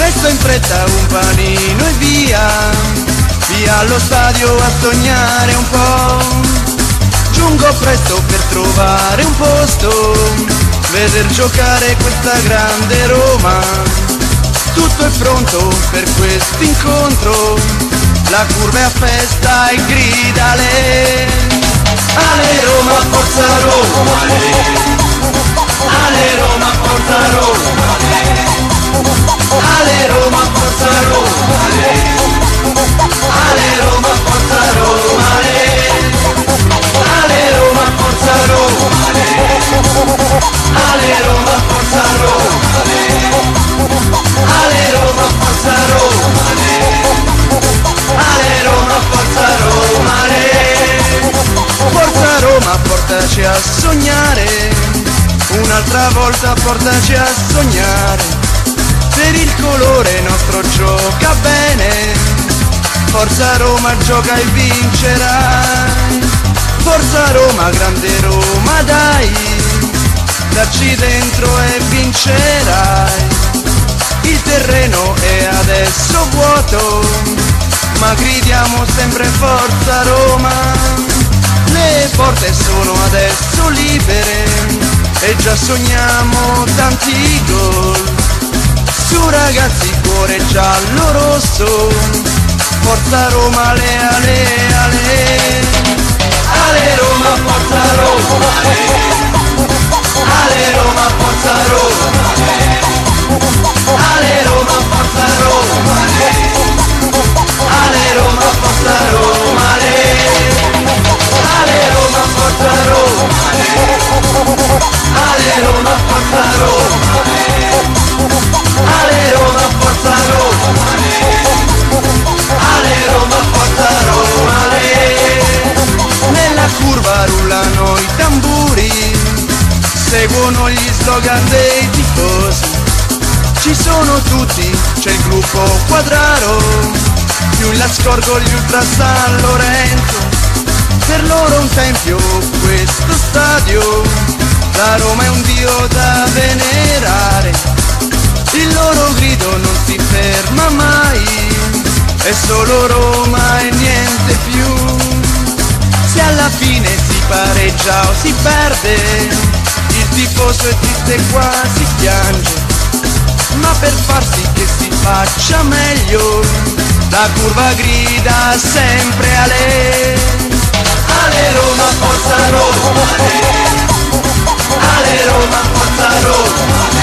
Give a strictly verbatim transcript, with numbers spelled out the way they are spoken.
Presto in fretta un panino e via, via allo stadio a sognare un po'. Giungo presto per trovare un posto, veder giocare questa grande Roma. Tutto è pronto per questo incontro, la curva è a festa e grida Ale. Ale Roma, forza Roma, Ale Roma, forza Roma, Ale Roma, forza Roma, Ale Roma, forza Roma, Ale Roma, forza Roma, Ale Roma, forza Roma, Ale Roma, forza Roma, Ale Roma, forza Roma, forza Roma, portaci a sognare, un'altra volta portaci a sognare, per il colore nostro gioca bene, forza Roma gioca e vincerai, forza Roma, grande Roma dai, dacci dentro e vincerai. Il terreno è adesso vuoto, ma gridiamo sempre forza Roma. Le porte sono adesso libere e già sogniamo tanti gol. Su ragazzi, cuore giallo rosso, forza Roma, ale ale ale. Ale Roma, forza Roma, ale Roma, forza Roma, Ale Roma, forza Roma, Ale Roma, forza Roma, Ale Roma, forza Roma, Ale Roma, forza Roma, Ale Roma, forza Roma, Ale Roma, forza Roma. Nella curva rullano i tamburi, seguono gli slogan dei tifosi. Ci sono tutti, c'è il gruppo Quadraro, più in là scorgo gli Ultra San Lorenzo. Per loro un tempio questo stadio, la Roma è un dio da venerare. Il loro grido non si ferma mai, è solo Roma e niente più. Se alla fine si pareggia o si perde, il tifoso è triste e quasi piange. Ma per far sì che si faccia meglio, la curva grida sempre Ale. Ale Roma, forza Roma, Ale Roma, forza Roma,